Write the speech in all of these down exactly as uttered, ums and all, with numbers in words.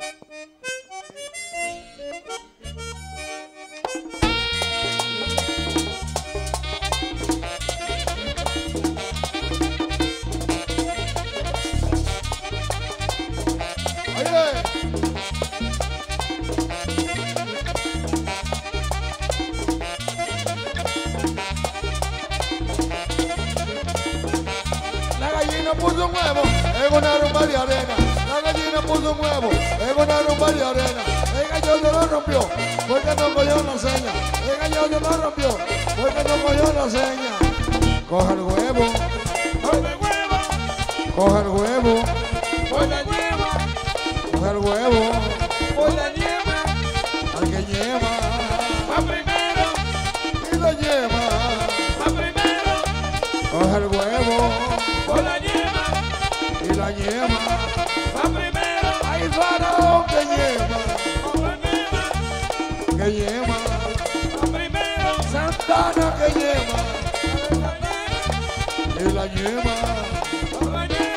Puso un huevo en una rumba de arena. La gallina puso un huevo en una rumba de arena. El gallo se lo rompió porque no cogió la seña. El gallo se lo rompió porque no cogió la seña. Coge el huevo, Coge el huevo, coge el huevo, coge el huevo, coge el huevo. coge la yema, Al que lleva va primero, y la lleva. va primero, Coge el huevo coge la yema, y la lleva. va primero, Hay faraón que lleva, coge la yema, que lleva. va primero, Santana que lleva la yema, y la lleva. coge la yema.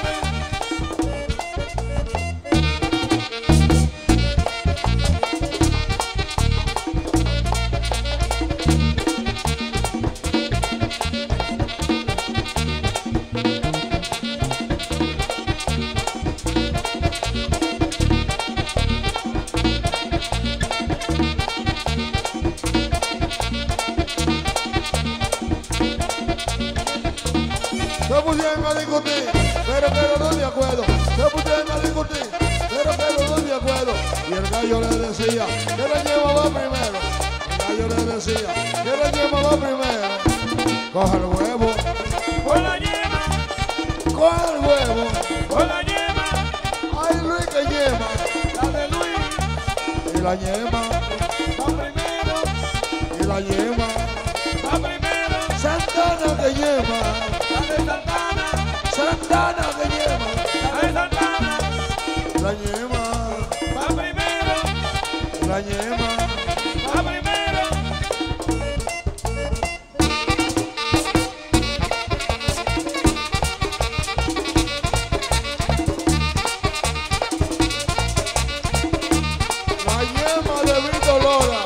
Se pusieron a discutir, pero pero no de acuerdo. Se pusieron a discutir, pero pero no de acuerdo. Y el gallo le decía que la llevaba primero. El gallo le decía que la llevaba primero. Coge el huevo, Coge la yema, coge el huevo. coge la yema, Ay, Luis que lleva la de Luis, y la lleva, va primero, y la lleva. va primero, Santana que lleva, la de Santana, Santana que lleva, la de Santana, la lleva, va primero, la lleva. va primero. La yema de Vito Lora.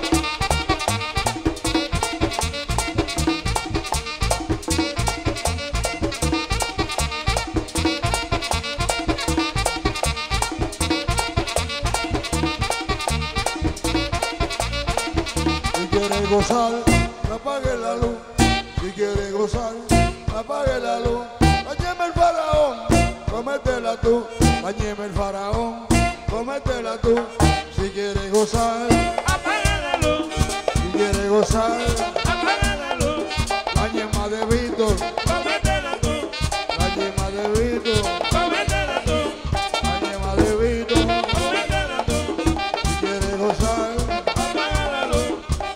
Si quiere gozar, apague la luz. Si quiere gozar, apague la luz. La yema el faraón, cométela tú. La yema el faraón, cométela tú. Si quiere gozar, Apaga la luz, si quiere gozar, apaga la luz, la yema de Víctor, cométela tú, la yema de Víctor, cométela tú, la yema de Víctor. cométela tú, Si quiere gozar, apaga la luz.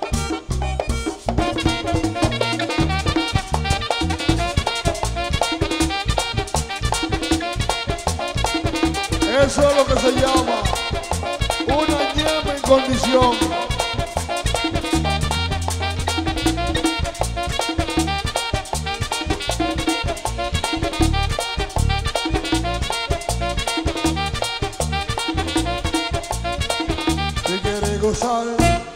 eso es lo que se llama una yema en condición. Si quiere gozar,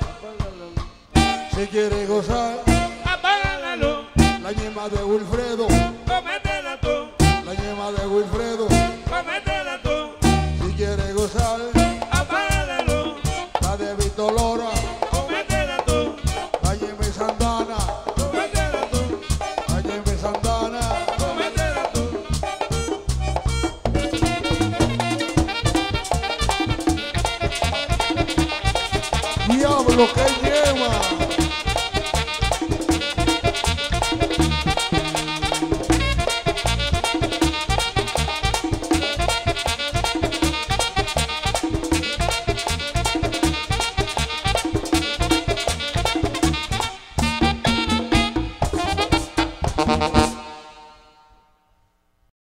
si quiere gozar, Apaga la luz, la yema de Wilfredo, cométela tú, la yema de Wilfredo. cométela tú, Si quiere gozar, apaga la luz, la de Vito Lora, cométela tú, la yema de Santana, cométela tú, la yema de Santana. cométela tú. Diablo, que yema.